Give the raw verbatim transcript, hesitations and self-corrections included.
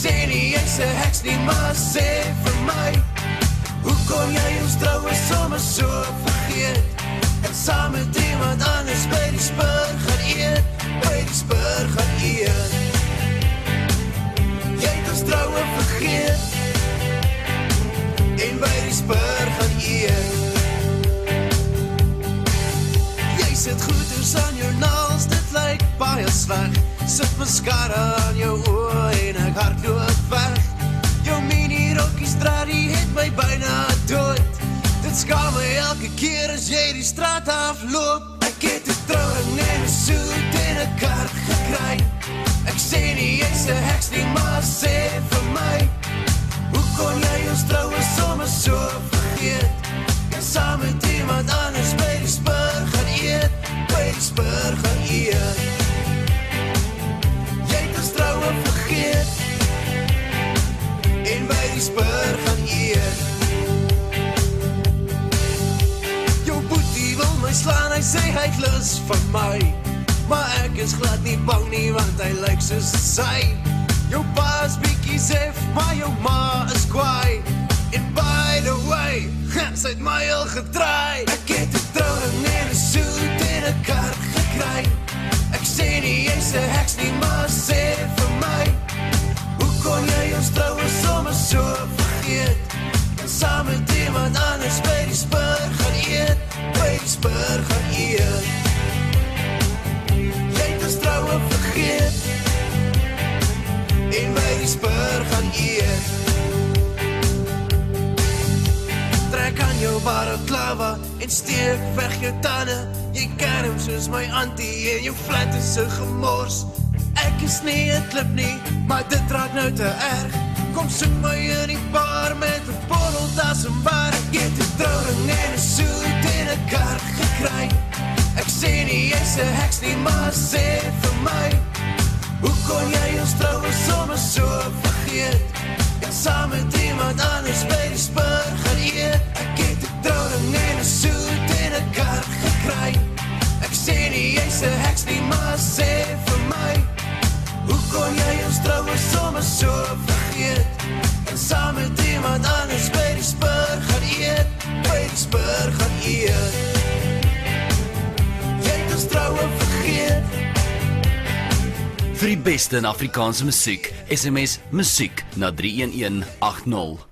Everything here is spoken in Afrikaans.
sê nie, jy's 'n heks nie, maar sê vir my, hoe kon jy ons troue sommer so vergeet, en saam met iemand anders by die spur gaan eet, by die spur gaan eet. Jy het ons troue vergeet, en by die spur gaan eet. Jy sit goeders aan jou naels, dit lyk baie sleg, sit mascara aan jou oor en ek hardloop weg. Jou mini rokkies draadie het my byna dood, dit skaam my elke keer as jy die straat afloop. Ek het 'n trouwring en 'n soet en 'n kaart gekry, ek sê nie jy's 'n heks nie, maar sê vir my, hoe kon jy ons troue sommer so vergeet, en saam met iemand anders by die spur gaan eet, by die spur gaan eet. Jy het ons troue vergeet, en by die spur gaan eet. Jou boetie wil my slaan, hy sê hy het lus van my, maar ek is glad nie bang nie, want hy lyk soos sy. Jou pa is bietjie sef, maar jou ma is kwaai, en by the way, sy het my al gedraai. Ek het 'n trouwring en 'n soet en 'n kaart gekry, ek sê nie jy's 'n heks nie, maar sê vir my, hoe kon jy ons troue sommer so vergeet, en saam met iemand anders by die spur gaan eet, by die spur gaan eet. Jy het ons troue vergeet, en by die spur gaan eet. Trek aan jou balaclava en steek weg jou tande, jy ken hom soos my auntie en jou flat is so gemors. Ek is nie 'n klip nie, maar dit raak nou te erg, kom soek my in die bar met 'n borreltas en bar. Ek het 'n trouwring en 'n soet en 'n kaart gekry, ek sê nie jy's 'n heks nie, maar sê vir my, hoe kon jy ons troue sommer so vergeet, en saam met iemand anders by die spur gaan eet. Ek het 'n trouwring en 'n soet en 'n kaart gekry, ek sê nie jy's 'n heks nie, maar sê vir my, hoe kon jy ons troue sommer so vergeet, en saam met iemand anders by die spur gaan eet, by die spur gaan eet. Jy het ons troue vergeet. Vir die beste in Afrikaanse musiek, S M S musiek na drie een een agt nul.